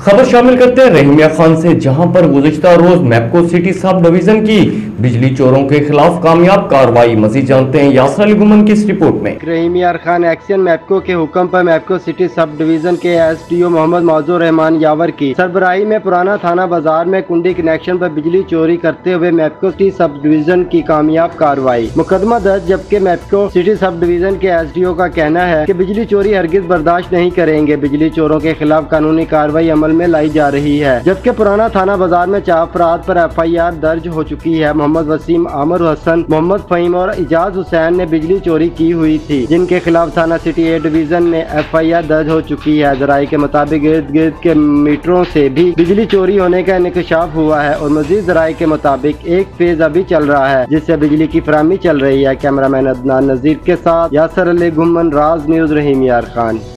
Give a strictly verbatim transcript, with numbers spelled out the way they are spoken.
खबर शामिल करते हैं रहीम यार खान से, जहां पर गुज़िश्ता रोज मैपको सिटी सब डिवीजन की बिजली चोरों के खिलाफ कामयाब कार्रवाई। मजीद जानते हैं यासर अली गुमन की इस रिपोर्ट में। रहीम यार खान एक्शन मैपको के हुक्म पर मैपको सिटी सब डिवीजन के एस डी ओ मोहम्मद मौजूद रहमान यावर की सरबराही में पुराना थाना बाजार में कुंडी कनेक्शन पर बिजली चोरी करते हुए मैपको सिटी सब डिवीजन की कामयाब कार्रवाई। मुकदमा दर्ज, जबकि मैपको सिटी सब डिवीजन के एस डी ओ का कहना है कि बिजली चोरी हरगिज बर्दाश्त नहीं करेंगे। बिजली चोरों के खिलाफ कानूनी कार्रवाई अमल में लाई जा रही है, जबकि पुराना थाना बाजार में चार अफराद पर एफ आई आर दर्ज हो चुकी है। मोहम्मद वसीम, आमिर हसन, मोहम्मद फहीम और इजाज हुसैन ने बिजली चोरी की हुई थी, जिनके खिलाफ थाना सिटी ए डिवीजन में एफ आई आर दर्ज हो चुकी है। जराये के मुताबिक इर्द गिर्द के मीटरों से भी बिजली चोरी होने का इंकशाफ हुआ है और मजीद जराये के मुताबिक एक फेज अभी चल रहा है, जिससे बिजली की फराहमी चल रही है। कैमरामैन अदनान नजीर के साथ यासर अली गुमन, राज न्यूज, रहीम यार खान।